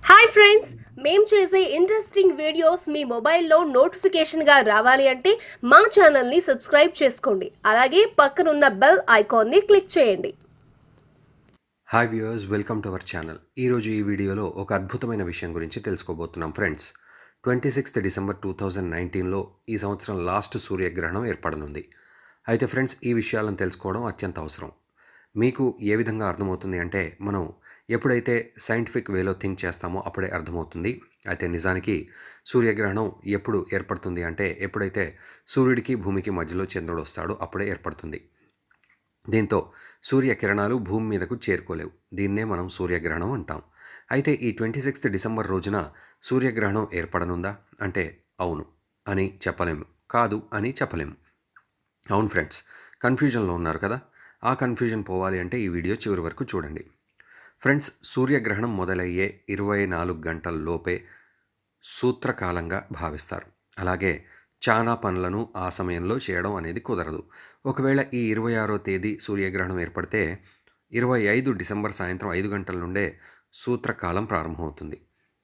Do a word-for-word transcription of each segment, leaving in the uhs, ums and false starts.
Hi friends, మేము చేసే interesting videos మీ మొబైల్లో నోటిఫికేషన్గా రావాలి అంటే మా ఛానల్ని సబ్స్క్రైబ్ చేసుకోండి. అలాగే పక్కనున్న బెల్ ఐకాన్ని క్లిక్ చేయండి. Hi viewers, welcome to our channel. ఈరోజు ఈ వీడియోలో ఒక అద్భుతమైన విషయం గురించి తెలుసుకోబోతున్నాం friends. Twenty sixth December two thousand నైన్టీన్లో ఈ సంవత్సరం లాస్ట్ సూర్యగ్రహణం ఏర్పడనుంది. అయితే ఫ్రెండ్స్, ఈ విషయాలను తెలుసుకోవడం అత్యంత అవసరం. మీకు ఏ విధంగా అర్థమవుతుంది అంటే, మనం ఎప్పుడైతే సైంటిఫిక్ వేలో థింక్ చేస్తామో అప్పుడే అర్థమవుతుంది. అయితే నిజానికి సూర్యగ్రహణం ఎప్పుడు ఏర్పడుతుంది అంటే, ఎప్పుడైతే సూర్యుడికి భూమికి మధ్యలో చంద్రుడు వస్తాడో అప్పుడే ఏర్పడుతుంది. దీంతో సూర్యకిరణాలు భూమి మీదకు చేరుకోలేవు. దీన్నే మనం సూర్యగ్రహణం అంటాం. అయితే ఈ ట్వంటీ సిక్స్త్ డిసెంబర్ రోజున సూర్యగ్రహణం ఏర్పడనుందా అంటే, అవును అని చెప్పలేము, కాదు అని చెప్పలేము. అవును ఫ్రెండ్స్, కన్ఫ్యూజన్లో ఉన్నారు కదా. ఆ కన్ఫ్యూజన్ పోవాలి అంటే ఈ వీడియో చివరి వరకు చూడండి. ఫ్రెండ్స్, సూర్యగ్రహణం మొదలయ్యే ఇరవై నాలుగు గంటల లోపే సూత్రకాలంగా భావిస్తారు. అలాగే చాలా పనులను ఆ సమయంలో చేయడం అనేది కుదరదు. ఒకవేళ ఈ ఇరవై ఆరో తేదీ సూర్యగ్రహణం ఏర్పడితే ఇరవై ఐదు డిసెంబర్ సాయంత్రం ఐదు గంటల నుండే సూత్రకాలం ప్రారంభమవుతుంది.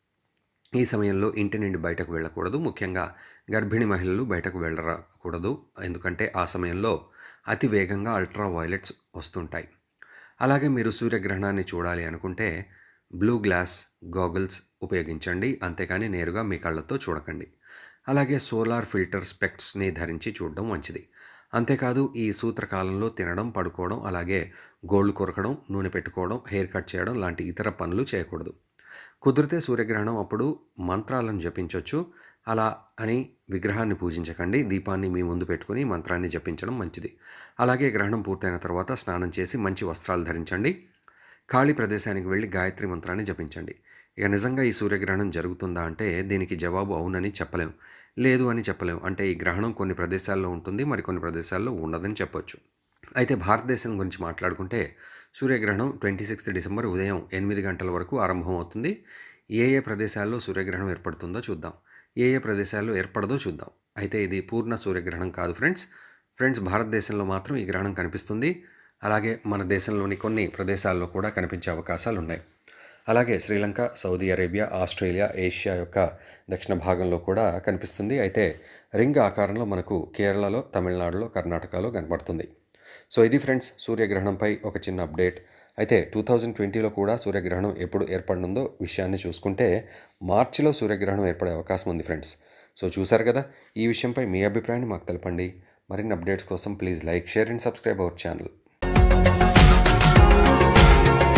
ఈ సమయంలో ఇంటి నుండి బయటకు వెళ్ళకూడదు. ముఖ్యంగా గర్భిణీ మహిళలు బయటకు వెళ్ళకూడదు. ఎందుకంటే ఆ సమయంలో అతి వేగంగా అల్ట్రా వైలెట్స్ వస్తుంటాయి. అలాగే మీరు సూర్యగ్రహణాన్ని చూడాలి అనుకుంటే బ్లూ గ్లాస్ గాగుల్స్ ఉపయోగించండి, అంతేకాని నేరుగా మీ కళ్ళతో చూడకండి. అలాగే సోలార్ ఫిల్టర్ స్పెక్ట్స్ని ధరించి చూడడం మంచిది. అంతేకాదు, ఈ సూత్రకాలంలో తినడం, పడుకోవడం, అలాగే గోళ్ళు కొరకడం, నూనె పెట్టుకోవడం, హెయిర్ కట్ చేయడం లాంటి ఇతర పనులు చేయకూడదు. కుదిరితే సూర్యగ్రహణం అప్పుడు మంత్రాలను జపించవచ్చు. అలా అని విగ్రహాన్ని పూజించకండి. దీపాన్ని మీ ముందు పెట్టుకుని మంత్రాన్ని జపించడం మంచిది. అలాగే గ్రహణం పూర్తయిన తర్వాత స్నానం చేసి మంచి వస్త్రాలు ధరించండి. ఖాళీ ప్రదేశానికి వెళ్ళి గాయత్రి మంత్రాన్ని జపించండి. ఇక నిజంగా ఈ సూర్యగ్రహణం జరుగుతుందా అంటే, దీనికి జవాబు అవునని చెప్పలేం, లేదు అని చెప్పలేం. అంటే ఈ గ్రహణం కొన్ని ప్రదేశాల్లో ఉంటుంది, మరికొన్ని ప్రదేశాల్లో ఉండదని చెప్పొచ్చు. అయితే భారతదేశం గురించి మాట్లాడుకుంటే సూర్యగ్రహణం ట్వంటీ సిక్స్త్ డిసెంబర్ ఉదయం ఎనిమిది గంటల వరకు ఆరంభమవుతుంది. ఏ ఏ ప్రదేశాల్లో సూర్యగ్రహణం ఏర్పడుతుందో చూద్దాం, ఏ ఏ ప్రదేశాల్లో ఏర్పడదో చూద్దాం. అయితే ఇది పూర్ణ సూర్యగ్రహణం కాదు ఫ్రెండ్స్. ఫ్రెండ్స్ భారతదేశంలో మాత్రం ఈ గ్రహణం కనిపిస్తుంది. అలాగే మన దేశంలోని కొన్ని ప్రదేశాల్లో కూడా కనిపించే అవకాశాలు ఉన్నాయి. అలాగే Sri Lanka, Saudi Arabia, Australia, Asia యొక్క దక్షిణ భాగంలో కూడా కనిపిస్తుంది. అయితే రింగ్ ఆకారంలో మనకు కేరళలో, తమిళనాడులో, కర్ణాటకలో కనబడుతుంది. సో ఇది ఫ్రెండ్స్ సూర్యగ్రహణంపై ఒక చిన్న అప్డేట్. అయితే టూ థౌజండ్ ట్వంటీలో కూడా సూర్యగ్రహణం ఎప్పుడు ఏర్పడనుందో విషయాన్ని చూసుకుంటే మార్చిలో సూర్యగ్రహణం ఏర్పడే అవకాశం ఉంది ఫ్రెండ్స్. సో చూసారు కదా, ఈ విషయంపై మీ అభిప్రాయాన్ని మాకు తెలపండి. మరిన్ని అప్డేట్స్ కోసం please like, share and subscribe our channel.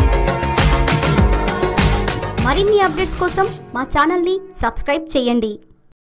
మరిన్ని అప్డేట్స్ కోసం మా ఛానల్ని సబ్స్క్రైబ్ చేయండి.